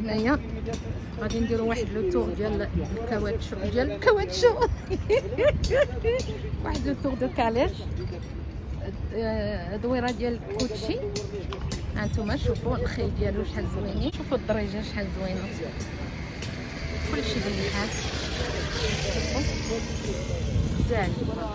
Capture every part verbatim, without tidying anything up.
هنايا غادي نديرو واحد لو تور ديال الكاواتشو ديال الكاواتشو واحد لو تور دو كاليش دويره ديال الكوتشي. هانتوما شوفوا الخيل ديالو شحال زوينين، شوفوا الدريجه شحال زوينه، كلشي بالنحاس. غزال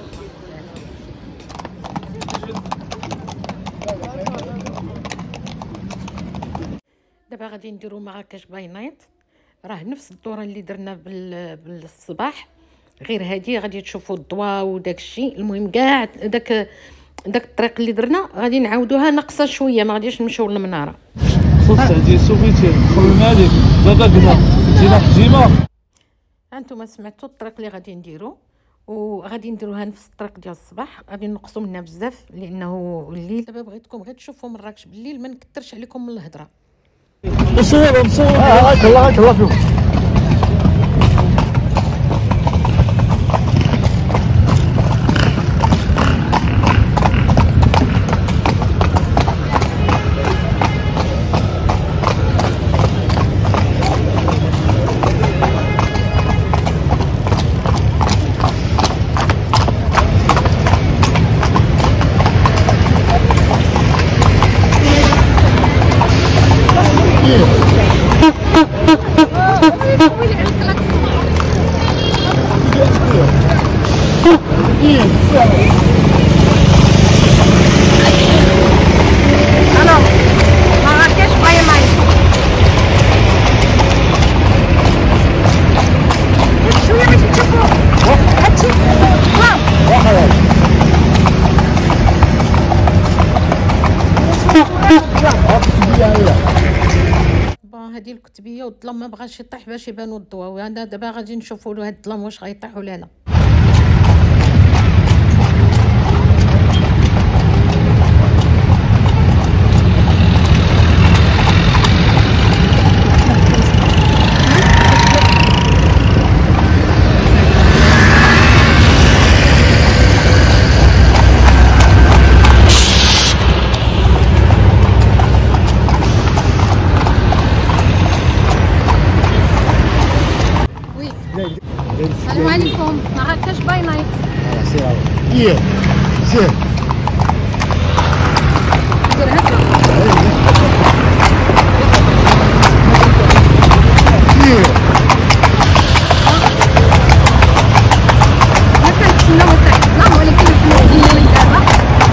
دابا غادي نديرو مراكش باي نايت. راه نفس الدوره اللي درنا بالصباح، غير هادي غادي تشوفوا الضواء وداك الشيء. المهم كاع داك داك الطريق اللي درنا غادي نعاودوها ناقصه شويه، ما غاديش نمشيو للمناره. صوت تعديل سوفيتي دخل الملك دابا كنا جينا حجيمه. هانتوما سمعتوا الطريق اللي غادي نديرو، وغادي نديروها نفس الطريق ديال الصباح. غادي نقصوا منها بزاف لانه الليل. دابا بغيتكم غير تشوفوا مراكش بالليل، ما نكثرش عليكم من الهضره. نصور نصور هاك الله هاك الله فيهم. هذه الكتبيه والظلام ما بغاش يطيح باش يبانوا الضوا، وانا دابا غادي نشوفوا له هاد الظلام واش غيطيح ولا لا. السلام عليكم. مراكش باي نايت. سير سير دير هكا ما كنتسناو حتى الظلام، ولكن حنا جينا من دابا.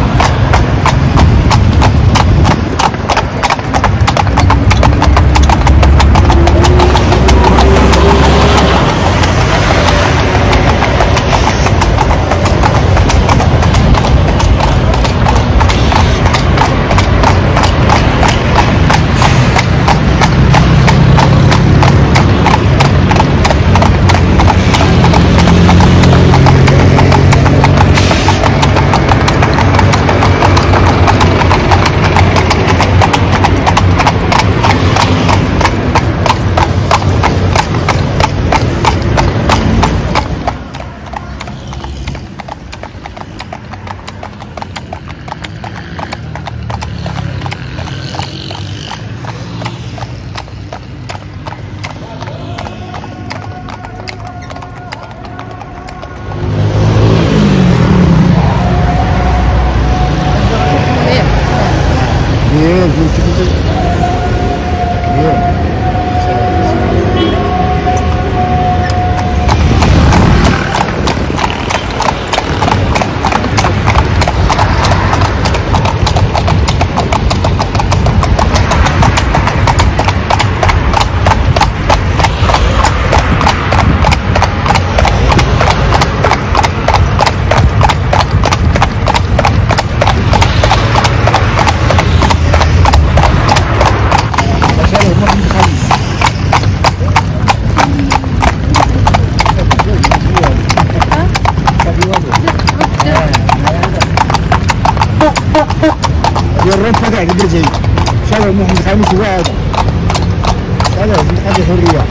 الرب فتح قبل جاي شباب محمد خامس وهذا هذا في حاجه حريه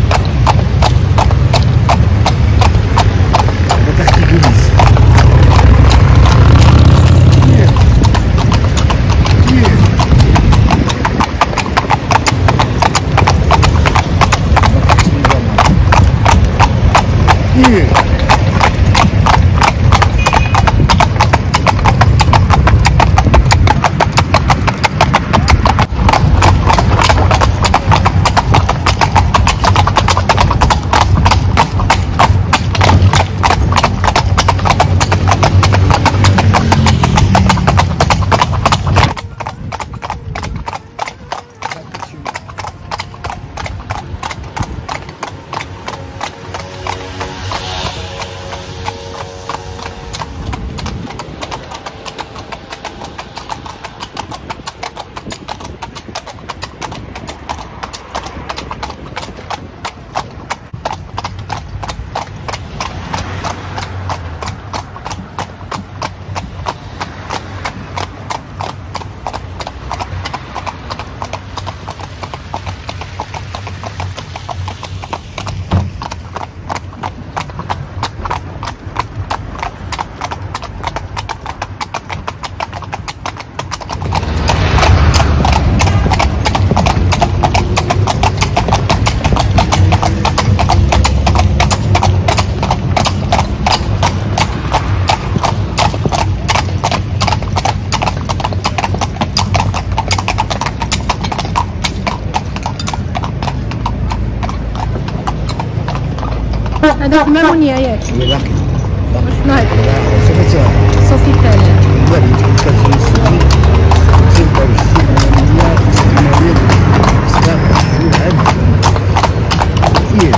تحت الجليس. هذاك مامونيا ياك هي باقي وشنو هذا صوفيتال صوفيتال لا كتخلص السوفي ستة وستين مليار مليون سبعة عام كثير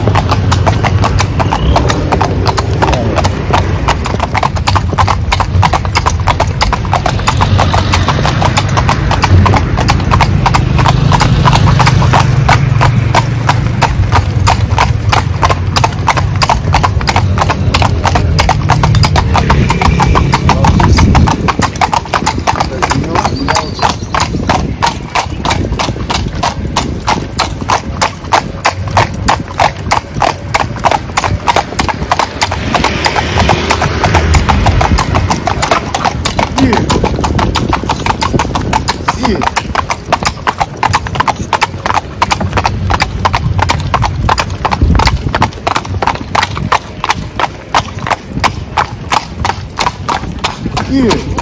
Yeah.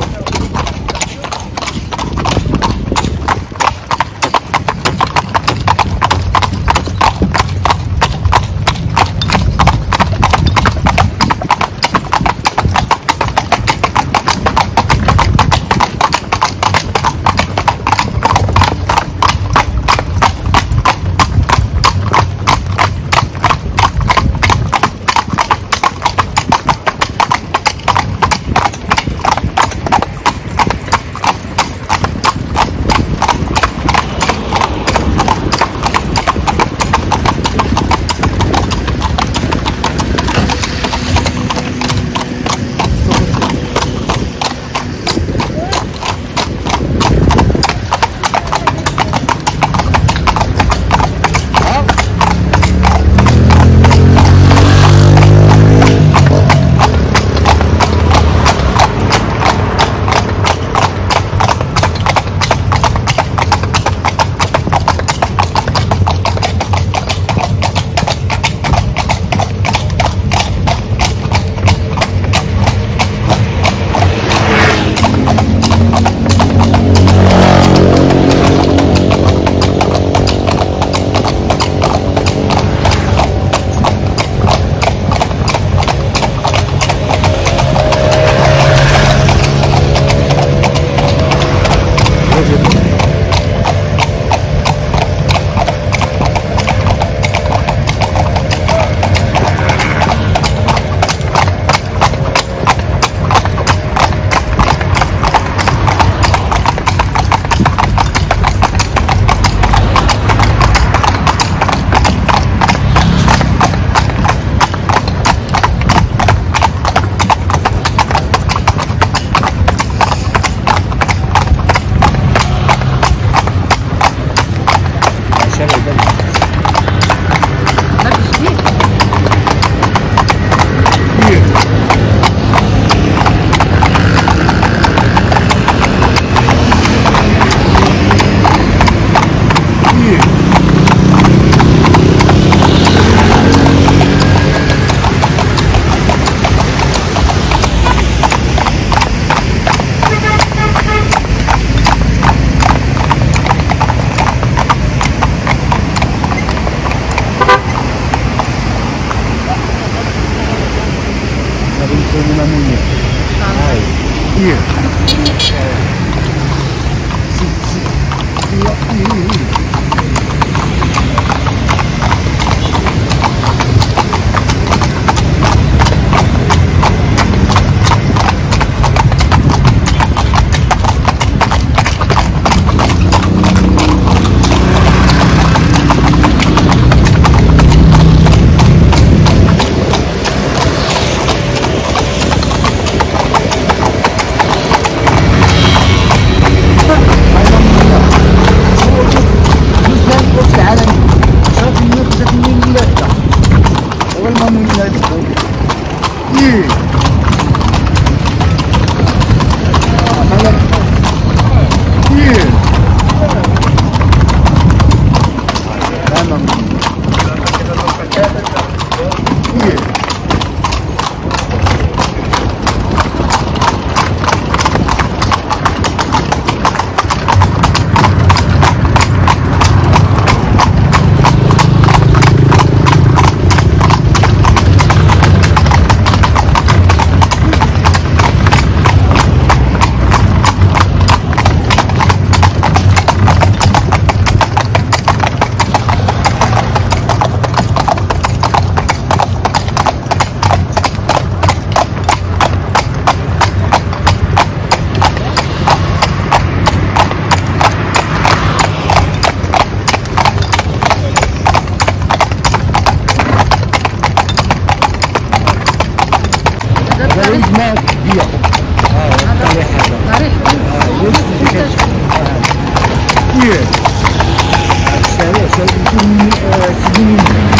كيف؟ الشارع شارع سنين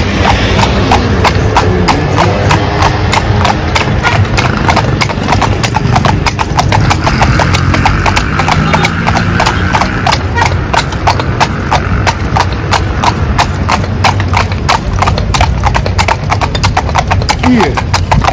كيف؟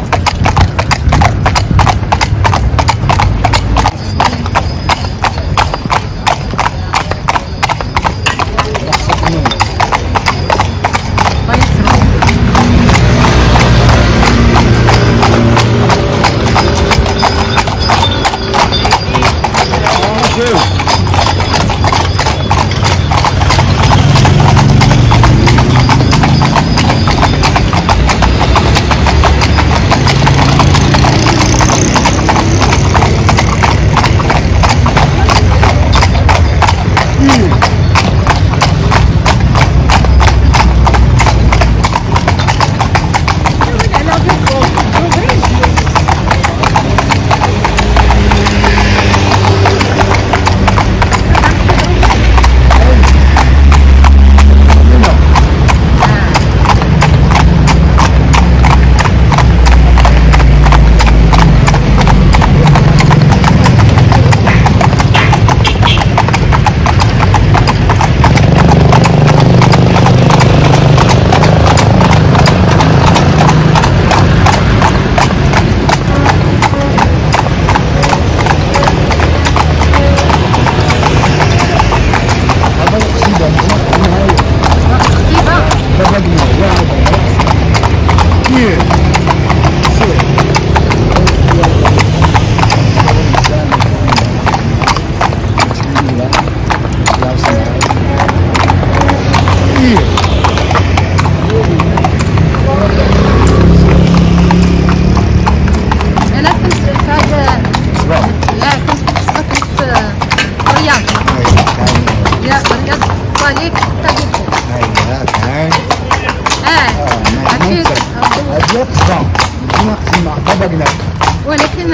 ولكن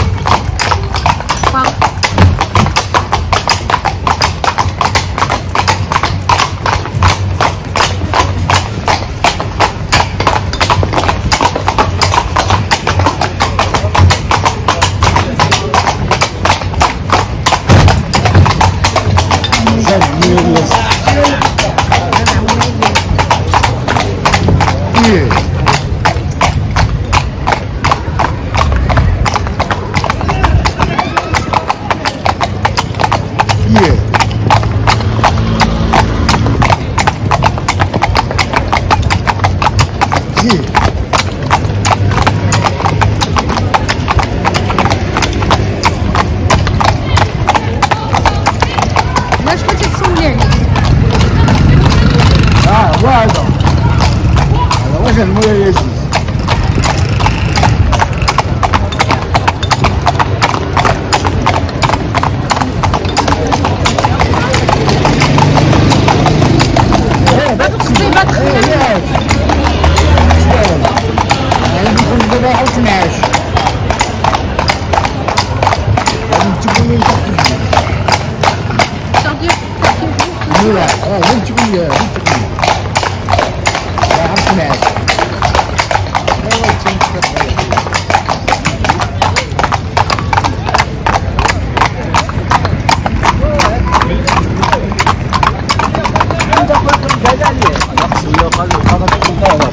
واش كنتي تسولي عليه؟ اه هو هذا هذا واش المويه يزيد هادوك الصيبات خلينا يعني بنكون دابا عاود نعاش غادي تجيبو لي نورية اه وين تقول لي وين تقول لي لا عرفت معاك ايوا تنتفق انت قلت لي قال لي نقص لي قال لي قال لي